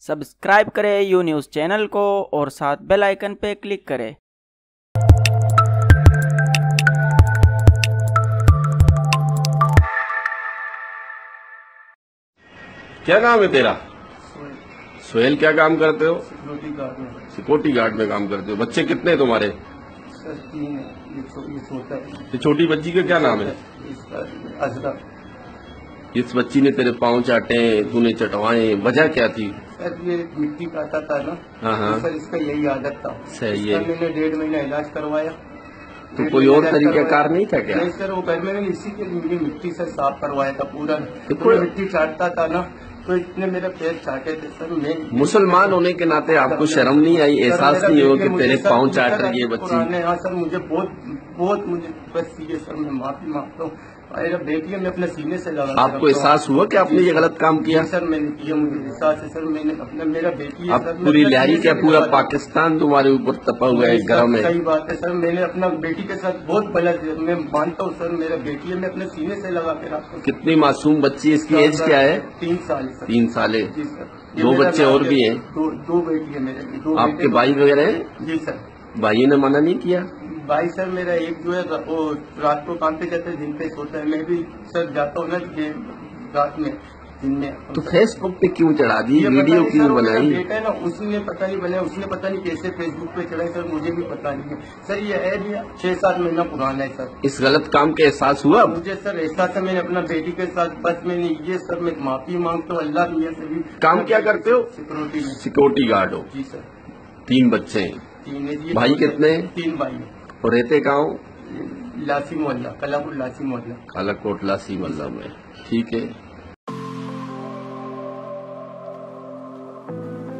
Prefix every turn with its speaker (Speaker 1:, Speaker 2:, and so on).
Speaker 1: Subscribe करें you news channel को और साथ बेल आइकन पे क्लिक करें।
Speaker 2: क्या नाम है तेरा? सोहेल। क्या काम करते हो?
Speaker 3: सिक्योरिटी गार्ड में।
Speaker 2: सिक्योरिटी गार्ड में काम करते हो। बच्चे कितने हैं तुम्हारे?
Speaker 3: सर 3 है। ये छोटा है।
Speaker 2: ये छोटी बच्ची का क्या नाम है?
Speaker 3: इसका अजरा।
Speaker 2: इस बच्ची ने तेरे पाँव चाटे, तूने चटवाए, वजह क्या थी?
Speaker 3: सर ये मिट्टी खाता था ना।
Speaker 2: हाँ।
Speaker 3: तो सर इसका यही आदत था।
Speaker 2: सही है।
Speaker 3: मैंने 1.5 महीना इलाज करवाया।
Speaker 2: तो कोई और तरीका कार नहीं था क्या?
Speaker 3: नहीं सर, वो घर में मैंने इसी के लिए मिट्टी से साफ करवाया था पूरा।
Speaker 2: कोई
Speaker 3: मिट्टी चाटता था ना, तो इतने मेरे पैर चाटे थे सर। मैं
Speaker 2: मुसलमान होने के नाते आपको शर्म नहीं आई, एहसास नहीं हो कि तेरे पाँव चाट रही है बच्ची?
Speaker 3: हाँ सर, मुझे बहुत मुझे बस ये सर, मैं माफी मांगता हूँ। मेरा बेटी है, मैं अपने सीने से लगा।
Speaker 2: आपको एहसास हुआ कि आपने ये गलत काम किया?
Speaker 3: सर मैंने किया, मुझे एहसास है सर। मैंने अपना, मेरा बेटी है
Speaker 2: अब
Speaker 3: सर।
Speaker 2: पूरी लहरी क्या पूरा पाकिस्तान तुम्हारे ऊपर तपा हुआ है गरम है?
Speaker 3: सही बात है सर। मैंने अपना बेटी के साथ बहुत गलत, मैं मानता हूँ सर। मेरा बेटी है, मैं अपने सीने से लगा के रखता हूँ।
Speaker 2: कितनी मासूम बच्ची, इसकी एज क्या है?
Speaker 3: 3 साल सर।
Speaker 2: 3 साल है।
Speaker 3: जी सर।
Speaker 2: 2 बच्चे और भी हैं?
Speaker 3: दो बेटी है मेरे।
Speaker 2: आपके भाई वगैरह हैं?
Speaker 3: जी सर।
Speaker 2: भाई ने मना नहीं किया?
Speaker 3: भाई सर मेरा एक जो है वो रात को काम पे जाता है, दिन पे सोता है। मैं भी सर जाता हूँ ना रात में, दिन में।
Speaker 2: तो फेसबुक पे क्यों चढ़ा दी, वीडियो क्यों बनाई?
Speaker 3: बेटा है ना, उसने पता नहीं बनाया, उसने पता नहीं कैसे फेसबुक पे चढ़ाई सर, मुझे भी पता नहीं है सर। ये है भी 6-7 महीना पुराना है सर।
Speaker 2: इस गलत काम का एहसास हुआ?
Speaker 3: मुझे सर एहसास है। मैंने अपना बेटी के साथ बस मैंने ये सर, मैं माफी मांगता हूँ अल्लाह मियां से भी।
Speaker 2: काम क्या करते हो?
Speaker 3: सिक्योरिटी में।
Speaker 2: सिक्योरिटी गार्ड हो?
Speaker 3: जी सर।
Speaker 2: 3 बच्चे हैं?
Speaker 3: 3 है।
Speaker 2: भाई कितने?
Speaker 3: 3 भाई।
Speaker 2: और रहते कहाँ?
Speaker 3: लासी मोहल्ला, कलापुर लासी मोहल्ला,
Speaker 2: कालाकोट लासी मोहल्ला में। ठीक है।